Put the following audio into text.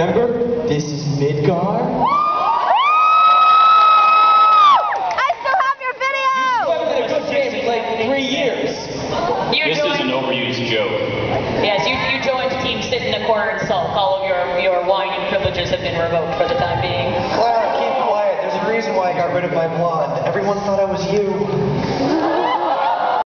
remember, this is Midgar. I still have your video! You haven't been a good game in like 3 years. This is an overused joke. Yes, you joined Team Sit in the Corner and Sulk. All of your whining privileges have been revoked for the time being. Clara, keep quiet. There's a reason why I got rid of my blonde. Everyone thought I was you.